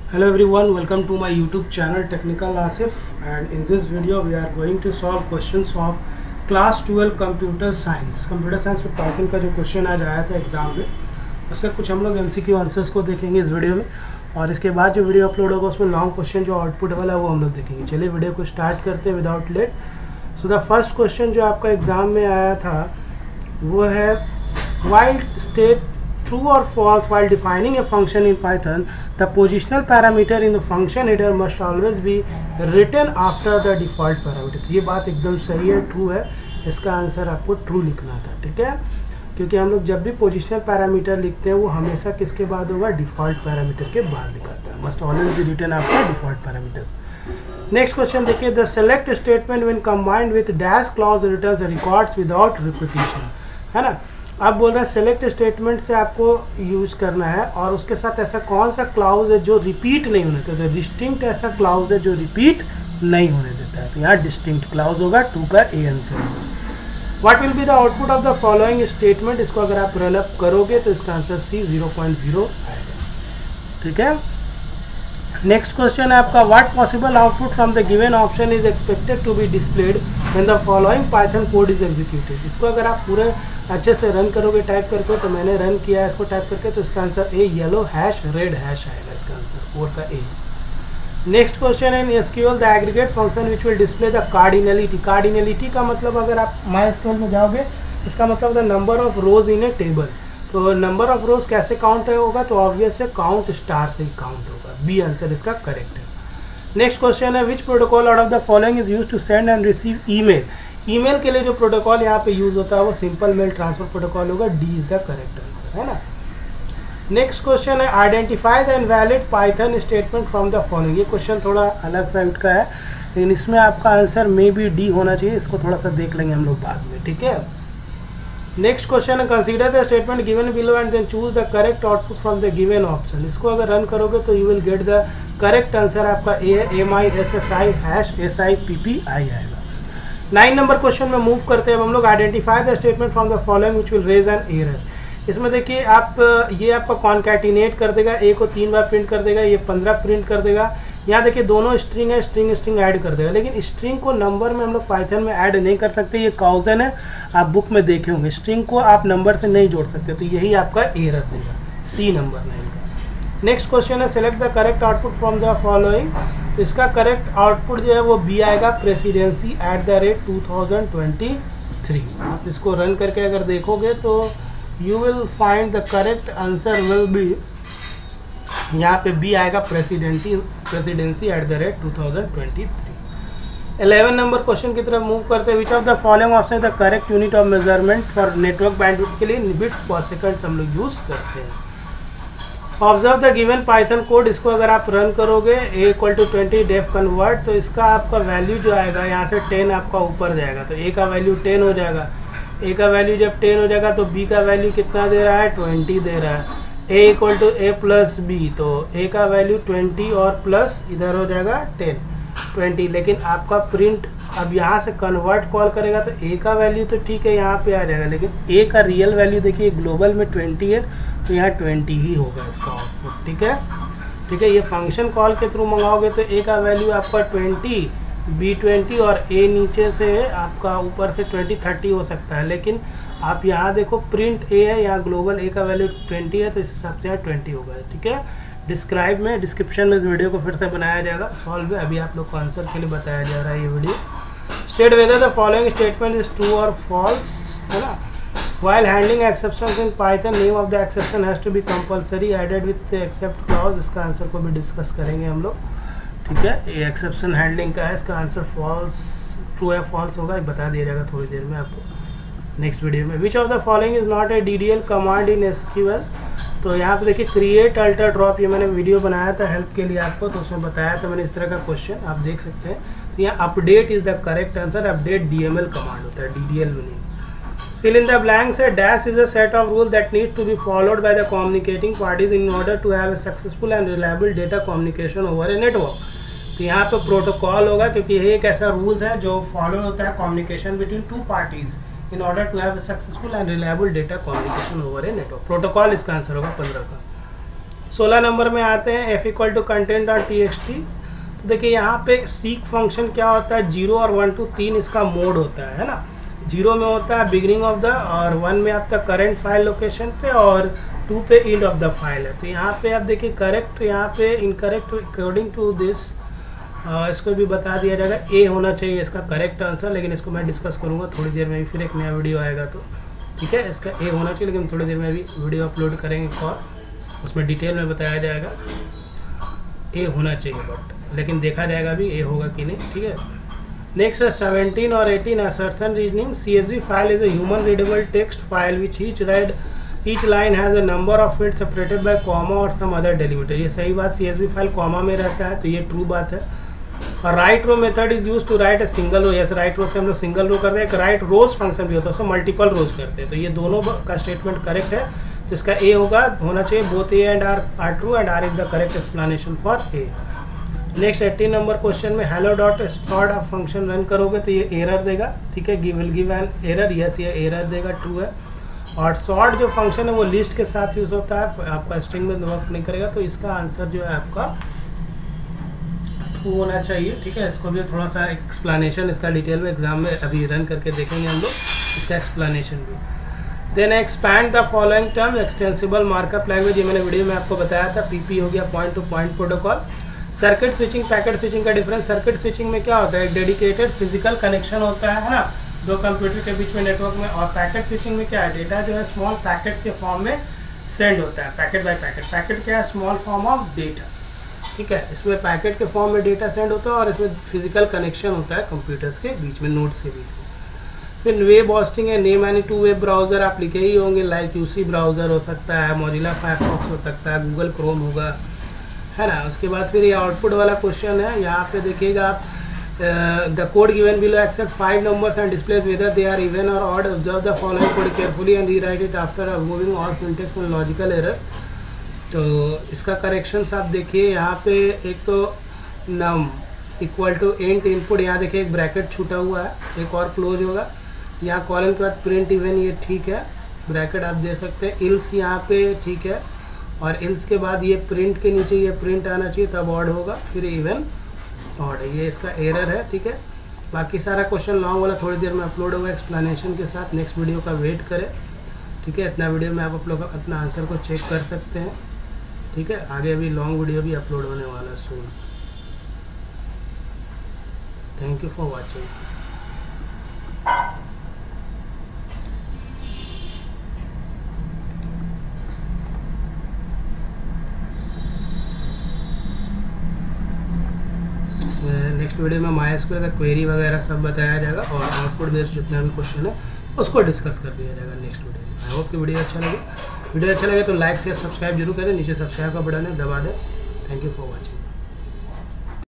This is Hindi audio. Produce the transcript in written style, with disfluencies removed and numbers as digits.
Hello everyone, welcome to my YouTube channel Technical Asif, and in this video we are going to solve questions of class 12 computer science में पाइथन का जो क्वेश्चन आज आया था एग्जाम में उससे कुछ हम लोग MCQ आंसर्स को देखेंगे इस वीडियो में, और इसके बाद जो वीडियो अपलोड होगा उसमें लॉन्ग क्वेश्चन जो आउटपुट वाला है वो हम लोग देखेंगे। चलिए वीडियो को स्टार्ट करते हैं without late. So the first question जो आपका एग्जाम में आया था वो है while state true or false while defining a function in Python, the positional parameter in the function header must always be written after the default parameters। ये बात एकदम सही है, ट्रू है। इसका आंसर आपको ट्रू लिखना था, ठीक है, क्योंकि हम लोग जब भी पोजिशनल पैरामीटर लिखते हैं वो हमेशा किसके बाद होगा, डिफॉल्ट पैरामीटर के बाद लिखाता है। Must always be written after default parameters. Next question देखिए, the select statement when combined with dash clause returns records without repetition, है ना। अब बोल रहा है सेलेक्ट स्टेटमेंट से आपको यूज करना है और उसके साथ ऐसा कौन सा क्लाउज है जो रिपीट नहीं होने देता है। डिस्टिंक्ट ऐसा क्लाउज है जो रिपीट नहीं होने देता है, तो यहाँ डिस्टिंक्ट क्लाउज होगा, 2 का ए आंसर होगा। What will be the output of the following statement, इसको अगर आप रन अप करोगे तो इसका आंसर सी 0.0 आएगा, ठीक है। नेक्स्ट क्वेश्चन है आपका, what possible output from the given option is expected to be displayed when the following Python code is executed. इसको अगर आप पूरे अच्छे से रन करोगे टाइप करके, तो मैंने रन किया है इसको टाइप करके, तो इसका answer A yellow hash red hash आएगा, इसका आंसर 4 का ए। नेक्स्ट क्वेश्चन है, in SQL the aggregate function which will display the cardinality. Cardinality का मतलब अगर आप माइस्क्यूएल में जाओगे इसका मतलब the number of rows in a table. तो नंबर ऑफ रोज कैसे काउंट होगा, तो ऑब्वियस है काउंट स्टार से काउंट होगा, बी आंसर इसका करेक्ट है। नेक्स्ट क्वेश्चन है, विच protocol out of the following is used to send and receive email. Email के लिए जो प्रोटोकॉल यहाँ पे यूज होता है वो सिंपल मेल ट्रांसफर प्रोटोकॉल होगा, D is the correct answer, है ना। नेक्स्ट क्वेश्चन है, identify the invalid Python statement from the following. ये क्वेश्चन थोड़ा अलग टाइप का है, लेकिन इसमें आपका आंसर मे बी डी होना चाहिए, इसको थोड़ा सा देख लेंगे हम लोग बाद में, ठीक है। नेक्स्ट क्वेश्चन है, consider the statement given below and then choose the correct output from the given option. इसको अगर रन करोगे तो you will get the correct answer, आपका ए MISSI हैश SIPPI आएगा। 9 नंबर क्वेश्चन में मूव करते हैं अब हम लोग, identify the statement from the following which will raise an error. इसमें देखिए आप ये आपका कॉन्कैटिनेट कर देगा, ए को 3 बार प्रिंट कर देगा, ये 15 प्रिंट कर देगा। यहाँ देखिए दोनों स्ट्रिंग है, स्ट्रिंग ऐड कर देगा, लेकिन स्ट्रिंग को नंबर में हम लोग पाइथन में ऐड नहीं कर सकते, ये काउजन है, आप बुक में देखे होंगे, स्ट्रिंग को आप नंबर से नहीं जोड़ सकते, तो यही आपका एरर देगा, सी नंबर 9 का। नेक्स्ट क्वेश्चन है, select the correct output from the following. तो इसका करेक्ट आउटपुट जो है वो बी आएगा, प्रेसिडेंसी @2023। आप इसको रन करके अगर देखोगे तो you will find the correct answer will be, यहाँ पे बी आएगा, प्रेसिडेंसी @2023। 11 नंबर क्वेश्चन की तरफ मूव करते हैं, which of the following option the correct unit of measurement for network bandwidth के लिए बिट्स पर सेकंड हम लोग यूज करते हैं। Observe the given Python code, इसको अगर आप रन करोगे a = 20 डेफ कन्वर्ट, तो इसका आपका वैल्यू जो आएगा यहाँ से 10 आपका ऊपर जाएगा, तो a का वैल्यू 10 हो जाएगा। a का वैल्यू जब 10 हो जाएगा तो b का वैल्यू कितना दे रहा है, 20 दे रहा है। a = a + b, तो a का वैल्यू 20 और प्लस इधर हो जाएगा 20, लेकिन आपका प्रिंट अब यहाँ से कन्वर्ट कॉल करेगा तो a का वैल्यू तो ठीक है यहाँ पे आ जाएगा, लेकिन a का रियल वैल्यू देखिए ग्लोबल में 20 है, तो यहाँ 20 ही होगा इसका आउटपुट, ठीक है, ठीक है। ये फंक्शन कॉल के थ्रू मंगाओगे तो a का वैल्यू आपका 20, b 20 और a नीचे से आपका ऊपर से 20 30 हो सकता है, लेकिन आप यहाँ देखो प्रिंट a है, यहाँ ग्लोबल a का वैल्यू 20 है, तो इस हिसाब से यहाँ 20 होगा, ठीक है। डिस्क्रिप्शन में इस वीडियो को फिर से बनाया जाएगा, सॉल्व है, अभी आप लोग को आंसर के लिए बताया जा रहा है ये video. State whether the following statement is true और फॉल्स, है ना। While handling exceptions in Python, name of the exception has to be compulsory added with the except clause। इसका आंसर को भी डिस्कस करेंगे हम लोग, ठीक है। ये एक्सेप्शन हैंडलिंग का है, इसका आंसर फॉल्स, ट्रू है फॉल्स होगा, बता दिया जाएगा थोड़ी देर में आपको नेक्स्ट वीडियो में। Which of the following is not a DDL command इन SQL। तो यहाँ पे देखिए क्रिएट अल्टर ड्रॉप, ये मैंने वीडियो बनाया था हेल्प के लिए आपको, तो उसमें बताया था मैंने इस तरह का क्वेश्चन, आप देख सकते हैं। तो यहाँ update is the correct answer, update DML command होता है, DDL में नहीं। Fill in the blanks है, dash is a set of rules that needs to be followed by the communicating parties in order to have a successful and reliable data communication over a network। तो यहाँ पे प्रोटोकॉल होगा, क्योंकि ये एक ऐसा रूल्स है जो फॉलो होता है communication between 2 parties in order to have successful and reliable data communication over a network. Protocol इसका आंसर होगा 15 का। 16 नंबर में आते हैं f equal to content dot txt। तो देखिए यहाँ पे सीक फंक्शन क्या होता है, 0 और 1 to 3 इसका मोड होता है ना। 0 में होता है बिगिनिंग ऑफ द, और 1 में आपका करंट फाइल लोकेशन पे, और 2 पे एंड ऑफ द फाइल है। तो यहाँ पे आप देखिए करेक्ट, यहाँ पे इनकरेक्ट अकॉर्डिंग टू दिस, इसको भी बता दिया जाएगा। ए होना चाहिए इसका करेक्ट आंसर, लेकिन इसको मैं डिस्कस करूँगा थोड़ी देर में, फिर एक नया वीडियो आएगा तो ठीक है। इसका ए होना चाहिए, लेकिन थोड़ी देर में भी वीडियो अपलोड करेंगे और उसमें डिटेल में बताया जाएगा। ए होना चाहिए बट, लेकिन देखा जाएगा भी ए होगा कि नहीं, ठीक है। नेक्स्ट है 17 और 18 assertion reasoning. CSV file is a human readable text file which each line has a number of fields separated by comma or some other delimiter। ये सही बात, CSV फाइल कॉमा में रहता है तो ये ट्रू बात है। और write row method is use to write a single row. Yes, write row से हम लोग सिंगल रो करते हैं। एक राइट रोज फंक्शन भी होता है, उसको मल्टीपल रोज करते हैं। तो ये दोनों का स्टेटमेंट करेक्ट है, तो इसका ए होना चाहिए। Both A and R true and R is the correct explanation for A. Next 18 number question में हेलो डॉट सॉर्ट आप फंक्शन रन करोगे तो ये एरर देगा, ठीक है। Will give an error, yes ये एरर देगा, ट्रू है। और सॉर्ट जो फंक्शन है वो लिस्ट के साथ यूज होता है, आपका स्ट्रिंग में वर्क नहीं करेगा, तो इसका आंसर जो है आपका ट्रू होना चाहिए, ठीक है। इसको भी थोड़ा सा एक्सप्लेनेशन इसका डिटेल में एग्जाम में अभी रन करके देखेंगे हम लोग, इसका एक्सप्लेनेशन भी। Then expand the following term extensible markup language, ये मैंने वीडियो में आपको बताया था। PP हो गया point to point protocol. Circuit switching packet switching का डिफरेंस। सर्किट स्विचिंग में क्या होता है, एक डेडिकेटेड फिजिकल कनेक्शन होता है ना, दो कंप्यूटर के बीच में नेटवर्क में। और पैकेट स्विचिंग में क्या है, डेटा जो है स्मॉल पैकेट के फॉर्म में सेंड होता है, पैकेट बाय पैकेट। पैकेट क्या है, स्मॉल फॉर्म ऑफ डेटा, ठीक है। इसमें पैकेट के फॉर्म में डेटा सेंड होता है और इसमें फिजिकल कनेक्शन होता है कंप्यूटर्स के बीच में, नोड्स के बीच में। फिर वेब होस्टिंग है, name any two web browser आप लिखे ही होंगे, लाइक यूसी ब्राउजर हो सकता है, मोजिला फायरफॉक्स हो सकता है, गूगल क्रोम होगा, है ना। उसके बाद फिर ये आउटपुट वाला क्वेश्चन है, यहाँ पे देखिएगा आप the code given below accept 5 numbers and displays whether they are even or odd. Observe the following code carefully and rewrite it after removing all syntax and logical error। तो इसका करेक्शंस आप देखिए, यहाँ पे एक तो num equal to int input, यहाँ देखिए एक ब्रैकेट छूटा हुआ है, एक और क्लोज होगा। यहाँ कॉलन के बाद प्रिंट इवन, ये ठीक है, ब्रैकेट आप दे सकते हैं। इल्स यहाँ पे ठीक है, और इल्स के बाद ये प्रिंट के नीचे ये प्रिंट आना चाहिए, तब ऑड होगा, फिर इवन ऑड है, ये इसका एरर है, ठीक है। बाकी सारा क्वेश्चन लॉन्ग वाला थोड़ी देर में अपलोड होगा एक्सप्लेनेशन के साथ, नेक्स्ट वीडियो का वेट करें, ठीक है। इतना वीडियो में आप लोग अपना आंसर को चेक कर सकते हैं, ठीक है। आगे अभी लॉन्ग वीडियो भी अपलोड होने वाला है soon. Thank you for watching. Next video में MySQL का क्वेरी वगैरह सब बताया जाएगा, और आउटपुट बेस्ड जितना भी क्वेश्चन है उसको डिस्कस कर दिया जाएगा नेक्स्ट वीडियो में। आई होप कि वीडियो अच्छा लगे। वीडियो अच्छा लगे तो लाइक शेयर सब्सक्राइब जरूर करें, नीचे सब्सक्राइब का बटन है दबा दें। Thank you for watching.